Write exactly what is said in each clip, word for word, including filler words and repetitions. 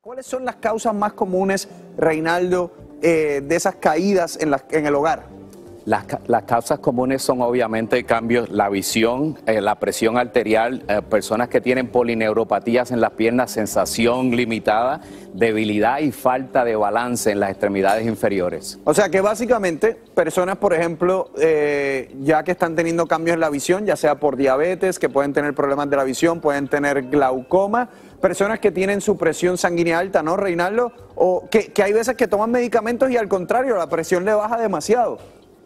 ¿Cuáles son las causas más comunes, Reinaldo, eh, de esas caídas en, la, en el hogar? Las, las causas comunes son obviamente cambios, la visión, eh, la presión arterial, eh, personas que tienen polineuropatías en las piernas, sensación limitada, debilidad y falta de balance en las extremidades inferiores. O sea que básicamente personas, por ejemplo, eh, ya que están teniendo cambios en la visión, ya sea por diabetes, que pueden tener problemas de la visión, pueden tener glaucoma, personas que tienen su presión sanguínea alta, ¿no, Reinaldo? O que, que hay veces que toman medicamentos y al contrario, la presión le baja demasiado.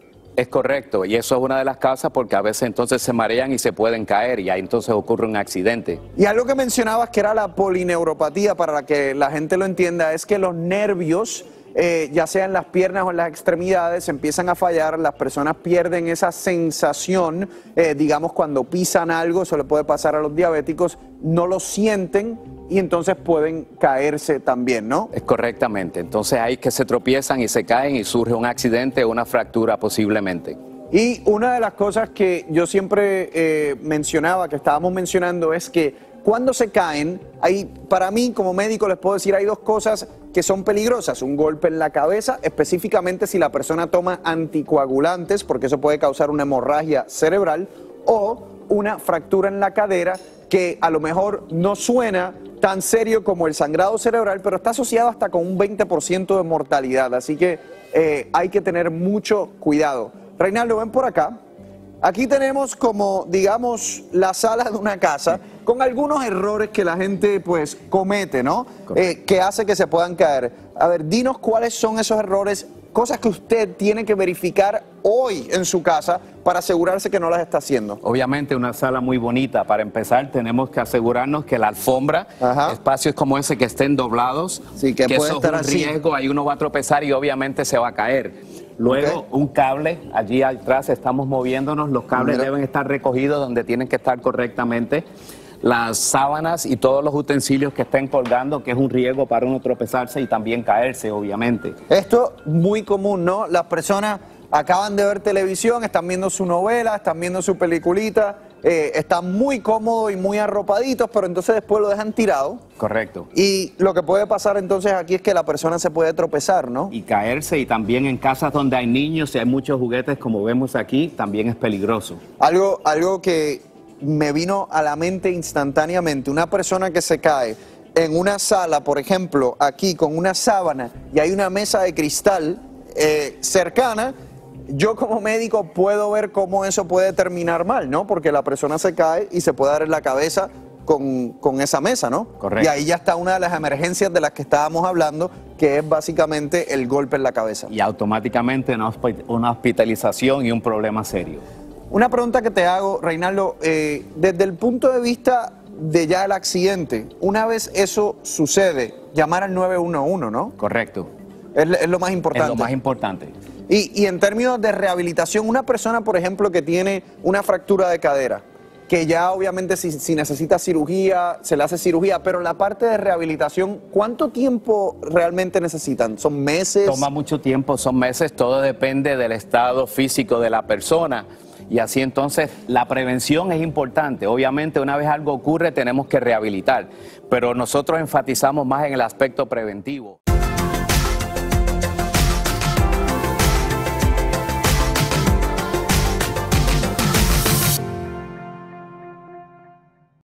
Es correcto, y eso es una de las causas porque a veces entonces se marean y se pueden caer y ahí entonces ocurre un accidente. Y algo que mencionabas que era la polineuropatía, para que la gente lo entienda, es que los nervios, eh, ya sea en las piernas o en las extremidades, empiezan a fallar, las personas pierden esa sensación, eh, digamos cuando pisan algo, eso le puede pasar a los diabéticos, no lo sienten y entonces pueden caerse también, ¿no? Es correctamente, entonces hay que se tropiezan y se caen y surge un accidente o una fractura posiblemente. Y una de las cosas que yo siempre eh, mencionaba, que estábamos mencionando, es que cuando se caen, hay, para mí como médico les puedo decir, hay dos cosas que son peligrosas. Un golpe en la cabeza, específicamente si la persona toma anticoagulantes, porque eso puede causar una hemorragia cerebral, o una fractura en la cadera que a lo mejor no suena tan serio como el sangrado cerebral, pero está asociado hasta con un veinte por ciento de mortalidad. Así que eh, hay que tener mucho cuidado. Reinaldo, ven por acá. Aquí tenemos como, digamos, la sala de una casa con algunos errores que la gente pues comete, ¿no? Eh, que hace que se puedan caer. A ver, dinos cuáles son esos errores, cosas que usted tiene que verificar hoy en su casa para asegurarse que no las está haciendo. Obviamente una sala muy bonita. Para empezar tenemos que asegurarnos que la alfombra, Ajá. espacios como ese que estén doblados, sí, que, que puede eso estar es un así. riesgo, ahí uno va a tropezar y obviamente se va a caer. Luego, okay. un cable, allí atrás estamos moviéndonos, los cables Mira. deben estar recogidos donde tienen que estar correctamente. Las sábanas y todos los utensilios que estén colgando, que es un riesgo para uno tropezarse y también caerse, obviamente. Esto muy común, ¿no? Las personas acaban de ver televisión, están viendo su novela, están viendo su peliculita, eh, están muy cómodos y muy arropaditos, pero entonces después lo dejan tirado. Correcto. Y lo que puede pasar entonces aquí es que la persona se puede tropezar, ¿no? Y caerse, y también en casas donde hay niños, si hay muchos juguetes como vemos aquí, también es peligroso. Algo, algo que me vino a la mente instantáneamente, una persona que se cae en una sala, por ejemplo, aquí con una sábana y hay una mesa de cristal eh, cercana, yo como médico puedo ver cómo eso puede terminar mal, ¿no? Porque la persona se cae y se puede dar en la cabeza con, con esa mesa, ¿no? Correcto. Y ahí ya está una de las emergencias de las que estábamos hablando, que es básicamente el golpe en la cabeza. Y automáticamente una, una hospitalización y un problema serio. Una pregunta que te hago, Reinaldo, eh, desde el punto de vista de ya el accidente, una vez eso sucede, llamar al nueve uno uno, ¿no? Correcto. Es, es lo más importante. Es lo más importante. Y, y en términos de rehabilitación, una persona, por ejemplo, que tiene una fractura de cadera, que ya obviamente si, si necesita cirugía, se le hace cirugía, pero la parte de rehabilitación, ¿cuánto tiempo realmente necesitan? ¿Son meses? Toma mucho tiempo, son meses, todo depende del estado físico de la persona. Y así entonces la prevención es importante. Obviamente una vez algo ocurre tenemos que rehabilitar, pero nosotros enfatizamos más en el aspecto preventivo.